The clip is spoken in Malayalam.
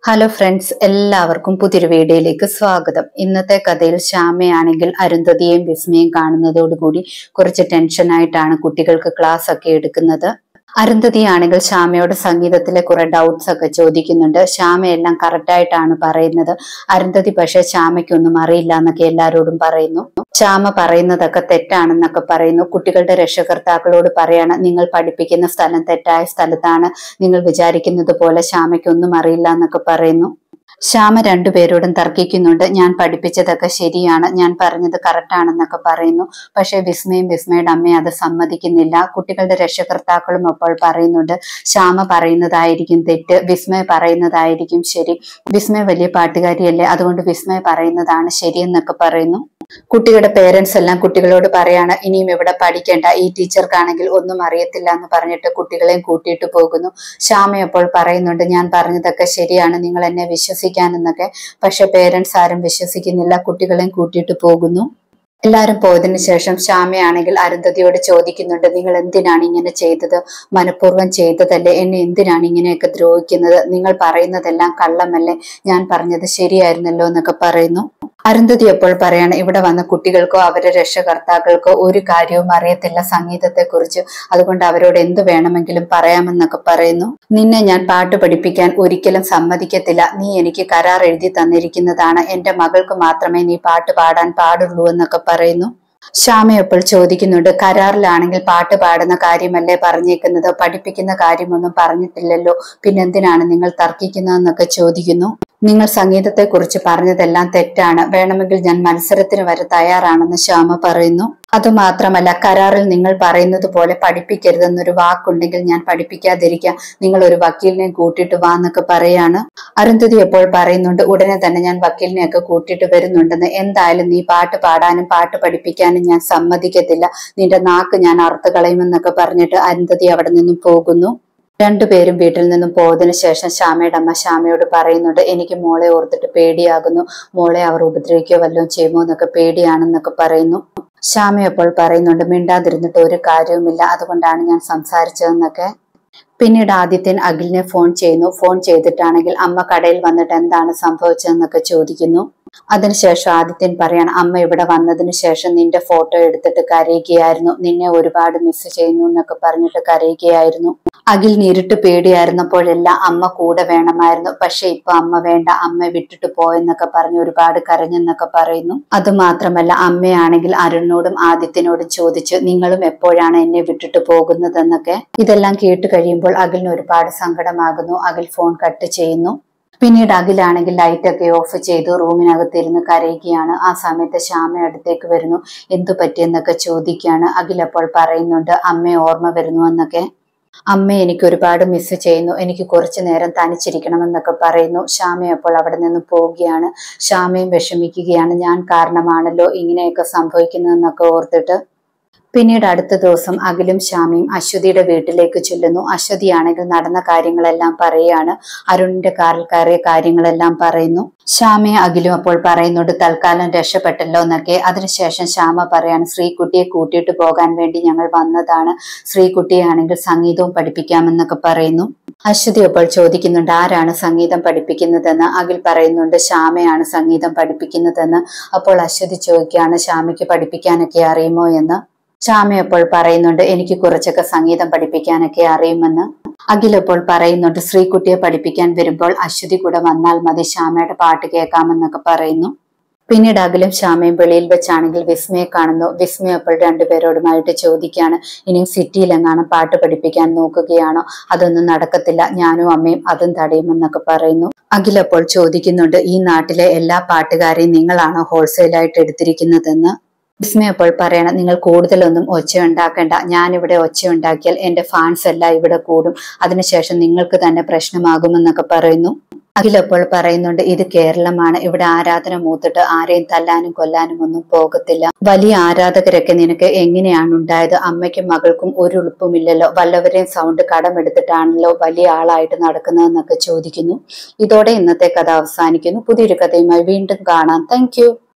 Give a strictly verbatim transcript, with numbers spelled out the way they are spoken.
ഹലോ ഫ്രണ്ട്സ്, എല്ലാവർക്കും പുതിയൊരു വീഡിയോയിലേക്ക് സ്വാഗതം. ഇന്നത്തെ കഥയിൽ ശ്യാമയാണെങ്കിൽ അരുന്ധതിയെയും വിസ്മയും കാണുന്നതോടുകൂടി കുറച്ച് ടെൻഷനായിട്ടാണ് കുട്ടികൾക്ക് ക്ലാസ് ഒക്കെ എടുക്കുന്നത്. അരുന്ധതിയാണെങ്കിൽ ശ്യാമയോട് സംഗീതത്തിലെ കുറെ ഡൗട്ട്സ് ഒക്കെ ചോദിക്കുന്നുണ്ട്. ശ്യാമയെല്ലാം കറക്റ്റായിട്ടാണ് പറയുന്നത്. അരുന്ധതി പക്ഷെ ശ്യാമയ്ക്കൊന്നും അറിയില്ല എന്നൊക്കെ എല്ലാരോടും പറയുന്നു. ശ്യാമ പറയുന്നതൊക്കെ തെറ്റാണെന്നൊക്കെ പറയുന്നു. കുട്ടികളുടെ രക്ഷകർത്താക്കളോട് പറയാണ്, നിങ്ങൾ പഠിപ്പിക്കുന്ന സ്ഥലം തെറ്റായ സ്ഥലത്താണ്, നിങ്ങൾ വിചാരിക്കുന്നത് പോലെ ശ്യാമയ്ക്കൊന്നും അറിയില്ല എന്നൊക്കെ പറയുന്നു. ശ്യാമ രണ്ടുപേരോടും തർക്കിക്കുന്നുണ്ട്. ഞാൻ പഠിപ്പിച്ചതൊക്കെ ശരിയാണ്, ഞാൻ പറഞ്ഞത് കറക്റ്റ് ആണെന്നൊക്കെ പറയുന്നു. പക്ഷെ വിസ്മയും വിസ്മയുടെ അമ്മയും അത് സമ്മതിക്കുന്നില്ല. കുട്ടികളുടെ രക്ഷകർത്താക്കളും അപ്പോൾ പറയുന്നുണ്ട്, ശ്യാമ പറയുന്നതായിരിക്കും തെറ്റ്, വിസ്മയ പറയുന്നതായിരിക്കും ശരി. വിസ്മയ വലിയ പാട്ടുകാരിയല്ലേ, അതുകൊണ്ട് വിസ്മയ പറയുന്നതാണ് ശരിയെന്നൊക്കെ പറയുന്നു. കുട്ടികളുടെ പേരൻസ് എല്ലാം കുട്ടികളോട് പറയാണ്, ഇനിയും ഇവിടെ പഠിക്കേണ്ട, ഈ ടീച്ചർക്കാണെങ്കിൽ ഒന്നും അറിയത്തില്ല എന്ന് പറഞ്ഞിട്ട് കുട്ടികളെയും കൂട്ടിയിട്ട് പോകുന്നു. ശ്യാമ അപ്പോൾ പറയുന്നുണ്ട്, ഞാൻ പറഞ്ഞതൊക്കെ ശരിയാണ്, നിങ്ങൾ എന്നെ വിശ്വസിക്കാനെന്നൊക്കെ. പക്ഷെ പേരൻസ് ആരും വിശ്വസിക്കുന്നില്ല, കുട്ടികളെയും കൂട്ടിയിട്ട് പോകുന്നു. എല്ലാരും പോയതിനു ശേഷം ശ്യാമയാണെങ്കിൽ അരുന്ധതിയോട് ചോദിക്കുന്നുണ്ട്, നിങ്ങൾ എന്തിനാണ് ഇങ്ങനെ ചെയ്തത്? മനഃപൂർവ്വം ചെയ്തതല്ലേ? എന്നെ എന്തിനാണ് ഇങ്ങനെയൊക്കെ ദ്രോഹിക്കുന്നത്? നിങ്ങൾ പറയുന്നതെല്ലാം കള്ളമല്ലേ? ഞാൻ പറഞ്ഞത് ശരിയായിരുന്നല്ലോ എന്നൊക്കെ പറയുന്നു. അരുന്ധതി അപ്പോൾ പറയാണ്, ഇവിടെ വന്ന കുട്ടികൾക്കോ അവരുടെ രക്ഷകർത്താക്കൾക്കോ ഒരു കാര്യവും അറിയത്തില്ല സംഗീതത്തെ കുറിച്ച്, അതുകൊണ്ട് അവരോട് എന്ത് വേണമെങ്കിലും പറയാമെന്നൊക്കെ പറയുന്നു. നിന്നെ ഞാൻ പാട്ട് പഠിപ്പിക്കാൻ ഒരിക്കലും സമ്മതിക്കത്തില്ല. നീ എനിക്ക് കരാർ എഴുതി തന്നിരിക്കുന്നതാണ്, എന്റെ മകൾക്ക് മാത്രമേ നീ പാട്ട് പാടാൻ പാടുള്ളൂ എന്നൊക്കെ പറയുന്നു. ശ്യാമയപ്പോൾ ചോദിക്കുന്നുണ്ട്, കരാറിലാണെങ്കിൽ പാട്ട് പാടുന്ന കാര്യമല്ലേ പറഞ്ഞേക്കുന്നത്, പഠിപ്പിക്കുന്ന കാര്യമൊന്നും പറഞ്ഞിട്ടില്ലല്ലോ, പിന്നെന്തിനാണ് നിങ്ങൾ തർക്കിക്കുന്നതെന്നൊക്കെ ചോദിക്കുന്നു. നിങ്ങൾ സംഗീതത്തെ കുറിച്ച് പറഞ്ഞതെല്ലാം തെറ്റാണ്, വേണമെങ്കിൽ ഞാൻ മത്സരത്തിന് വരെ തയ്യാറാണെന്ന് ശ്യാമ പറയുന്നു. അതുമാത്രമല്ല, കരാറിൽ നിങ്ങൾ പറയുന്നത് പോലെ പഠിപ്പിക്കരുതെന്നൊരു വാക്കുണ്ടെങ്കിൽ ഞാൻ പഠിപ്പിക്കാതിരിക്കാം, നിങ്ങൾ ഒരു വക്കീലിനെ കൂട്ടിയിട്ട് വാ എന്നൊക്കെ പറയാണ്. അരുന്ധതി എപ്പോൾ പറയുന്നുണ്ട്, ഉടനെ തന്നെ ഞാൻ വക്കീലിനെയൊക്കെ കൂട്ടിയിട്ട് വരുന്നുണ്ടെന്ന്. എന്തായാലും നീ പാട്ട് പാടാനും പാട്ട് പഠിപ്പിക്കാനും ഞാൻ സമ്മതിക്കത്തില്ല, നിന്റെ നാക്ക് ഞാൻ അറുത്ത് കളയുമെന്നൊക്കെ പറഞ്ഞിട്ട് അരുന്ധതി അവിടെ നിന്നും പോകുന്നു. രണ്ടുപേരും വീട്ടിൽ നിന്നും പോയതിനു ശേഷം ശ്യാമയുടെ അമ്മ ശ്യാമയോട് പറയുന്നുണ്ട്, എനിക്ക് മോളെ ഓർത്തിട്ട് പേടിയാകുന്നു, മോളെ അവർ ഉപദ്രവിക്കുകയോ വല്ലതും ചെയ്യുമോ എന്നൊക്കെ പേടിയാണെന്നൊക്കെ പറയുന്നു. ശ്യാമ അപ്പോൾ പറയുന്നുണ്ട്, മിണ്ടാതിരുന്നിട്ട് ഒരു കാര്യവുമില്ല, അതുകൊണ്ടാണ് ഞാൻ സംസാരിച്ചതെന്നൊക്കെ. പിന്നീട് ആദിത്യൻ അഖിലിനെ ഫോൺ ചെയ്യുന്നു. ഫോൺ ചെയ്തിട്ടാണെങ്കിൽ അമ്മ കടയിൽ വന്നിട്ട് എന്താണ് സംഭവിച്ചതെന്നൊക്കെ ചോദിക്കുന്നു. അതിനുശേഷം ആദിത്യൻ പറയാണ്, അമ്മ ഇവിടെ വന്നതിന് ശേഷം നിന്റെ ഫോട്ടോ എടുത്തിട്ട് കരയുകയായിരുന്നു, നിന്നെ ഒരുപാട് മിസ് ചെയ്യുന്നു എന്നൊക്കെ പറഞ്ഞിട്ട് കരയുകയായിരുന്നു. അഖിലിന് ഇരുട്ട് പേടിയായിരുന്നപ്പോഴെല്ലാം അമ്മ കൂടെ വേണമായിരുന്നു, പക്ഷെ ഇപ്പൊ അമ്മ വേണ്ട, അമ്മ വിട്ടിട്ട് പോയെന്നൊക്കെ പറഞ്ഞ് ഒരുപാട് കരഞ്ഞെന്നൊക്കെ പറയുന്നു. അതുമാത്രമല്ല, അമ്മയാണെങ്കിൽ അരുണിനോടും ആദിത്യനോടും ചോദിച്ചു, നിങ്ങളും എപ്പോഴാണ് എന്നെ വിട്ടിട്ട് പോകുന്നതെന്നൊക്കെ. ഇതെല്ലാം കേട്ട് കഴിയുമ്പോൾ അഖിലിന് ഒരുപാട് സങ്കടമാകുന്നു. അഖിൽ ഫോൺ കട്ട് ചെയ്യുന്നു. പിന്നീട് അഖിലാണെങ്കിൽ ലൈറ്റൊക്കെ ഓഫ് ചെയ്തു റൂമിനകത്തിരുന്ന് കരയുകയാണ്. ആ സമയത്ത് ശ്യാമ അടുത്തേക്ക് വരുന്നു. എന്തു പറ്റിയെന്നൊക്കെ ചോദിക്കുകയാണ്. അഖിൽ അപ്പോൾ പറയുന്നുണ്ട്, അമ്മയെ ഓർമ്മ വരുന്നു എന്നൊക്കെ. അമ്മ എനിക്ക് ഒരുപാട് മിസ് ചെയ്യുന്നു, എനിക്ക് കുറച്ചു നേരം തനിച്ചിരിക്കണമെന്നൊക്കെ പറയുന്നു. ശ്യാമ അപ്പോൾ അവിടെ നിന്ന് പോവുകയാണ്. ശ്യാമയും വിഷമിക്കുകയാണ്, ഞാൻ കാരണമാണല്ലോ ഇങ്ങനെയൊക്കെ സംഭവിക്കുന്നതെന്നൊക്കെ ഓർത്തിട്ട്. പിന്നീട് അടുത്ത ദിവസം അഖിലും ശ്യാമയും അശ്വതിയുടെ വീട്ടിലേക്ക് ചെല്ലുന്നു. അശ്വതിയാണെങ്കിൽ നടന്ന കാര്യങ്ങളെല്ലാം പറയുകയാണ്. അരുണിന്റെ കാറിൽ കയറിയ കാര്യങ്ങളെല്ലാം പറയുന്നു. ശ്യാമയെ അഖിലും അപ്പോൾ പറയുന്നുണ്ട്, തൽക്കാലം രക്ഷപ്പെട്ടല്ലോ എന്നൊക്കെ. അതിനുശേഷം ശ്യാമ പറയാണ്, ശ്രീകുട്ടിയെ കൂട്ടിയിട്ട് പോകാൻ വേണ്ടി ഞങ്ങൾ വന്നതാണ്, ശ്രീകുട്ടിയാണെങ്കിൽ സംഗീതവും പഠിപ്പിക്കാമെന്നൊക്കെ പറയുന്നു. അശ്വതി അപ്പോൾ ചോദിക്കുന്നുണ്ട്, ആരാണ് സംഗീതം പഠിപ്പിക്കുന്നതെന്ന്. അഖിൽ പറയുന്നുണ്ട്, ശ്യാമയാണ് സംഗീതം പഠിപ്പിക്കുന്നതെന്ന്. അപ്പോൾ അശ്വതി ചോദിക്കുകയാണ്, ശ്യാമയ്ക്ക് പഠിപ്പിക്കാനൊക്കെ അറിയുമോ എന്ന്. ശ്യാമ അപ്പോൾ പറയുന്നുണ്ട്, എനിക്ക് കുറച്ചൊക്കെ സംഗീതം പഠിപ്പിക്കാനൊക്കെ അറിയുമെന്ന്. അഖിൽ അപ്പോൾ പറയുന്നുണ്ട്, ശ്രീകുട്ടിയെ പഠിപ്പിക്കാൻ വരുമ്പോൾ അശ്വതി കൂടെ വന്നാൽ മതി, ശ്യാമയുടെ പാട്ട് കേൾക്കാമെന്നൊക്കെ പറയുന്നു. പിന്നീട് അഖിലും ശ്യാമയും വെളിയിൽ വെച്ചാണെങ്കിൽ വിസ്മയെ കാണുന്നു. വിസ്മയ അപ്പോൾ രണ്ടുപേരോടുമായിട്ട് ചോദിക്കുകയാണ്, ഇനിയും സിറ്റിയിലെങ്ങാനും പാട്ട് പഠിപ്പിക്കാൻ നോക്കുകയാണോ? അതൊന്നും നടക്കത്തില്ല, ഞാനും അമ്മയും അതും തടയുമെന്നൊക്കെ പറയുന്നു. അഖിൽ അപ്പോൾ ചോദിക്കുന്നുണ്ട്, ഈ നാട്ടിലെ എല്ലാ പാട്ടുകാരെയും നിങ്ങളാണോ ഹോൾസെയിലായിട്ട് എടുത്തിരിക്കുന്നതെന്ന്. വിസ്മയ അപ്പോൾ പറയണം, നിങ്ങൾ കൂടുതലൊന്നും ഒച്ച ഉണ്ടാക്കേണ്ട, ഞാനിവിടെ ഒച്ച ഉണ്ടാക്കിയാൽ എന്റെ ഫാൻസ് എല്ലാം ഇവിടെ കൂടും, അതിനുശേഷം നിങ്ങൾക്ക് തന്നെ പ്രശ്നമാകുമെന്നൊക്കെ പറയുന്നു. അഖിൽ അപ്പോൾ പറയുന്നുണ്ട്, ഇത് കേരളമാണ്, ഇവിടെ ആരാധന മൂത്തിട്ട് ആരെയും തല്ലാനും കൊല്ലാനും ഒന്നും പോകത്തില്ല. വലിയ ആരാധകരൊക്കെ നിനക്ക് എങ്ങനെയാണ് ഉണ്ടായത്? അമ്മയ്ക്കും മകൾക്കും ഒരു ഉളുപ്പുമില്ലല്ലോ, വല്ലവരെയും സൗണ്ട് കടമെടുത്തിട്ടാണല്ലോ വലിയ ആളായിട്ട് നടക്കുന്നതെന്നൊക്കെ ചോദിക്കുന്നു. ഇതോടെ ഇന്നത്തെ കഥ അവസാനിക്കുന്നു. പുതിയൊരു കഥയുമായി വീണ്ടും കാണാം. Thank U.